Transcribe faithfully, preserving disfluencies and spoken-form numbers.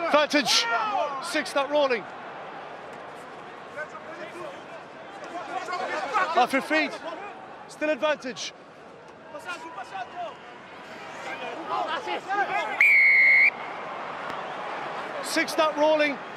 Advantage. Six not rolling. Off your feet. Still advantage. Six not rolling.